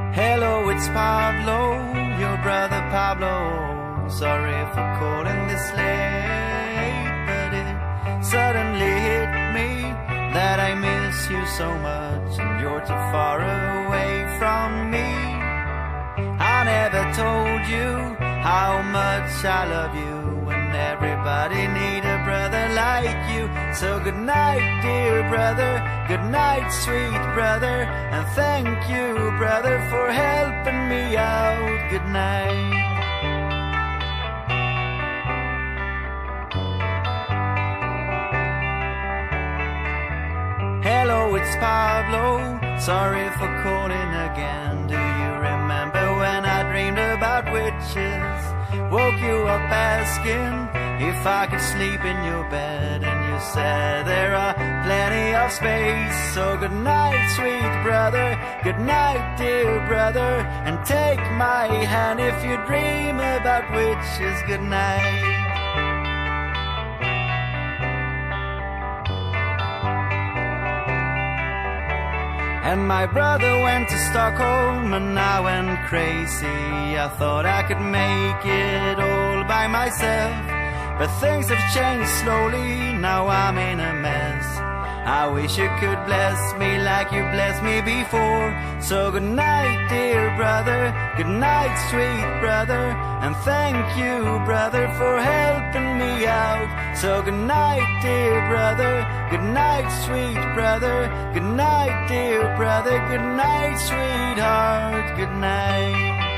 Hello, it's Pablo, your brother Pablo. Sorry for calling this late, but it suddenly hit me that I miss you so much and you're too far away from me. I never told you how much I love you, and everybody need a brother like you. So good night, dear brother, good night, sweet brother, and thank you, brother, for helping me out. Good night. Hello, it's Pablo, sorry for calling again. Do you remember when I dreamed about witches? Woke you up asking if I could sleep in your bed, and you said there are plenty of space. So good night, sweet brother, good night, dear brother, and take my hand if you dream about witches. Good night. And my brother went to Stockholm and I went crazy. I thought I could make it all by myself, but things have changed slowly, now I'm in a mess. I wish you could bless me like you blessed me before. So good night, dear brother, good night, sweet brother, and thank you, brother, for helping me out. So good night, dear brother, good night, sweet brother, good night, dear brother, good night, sweetheart, good night.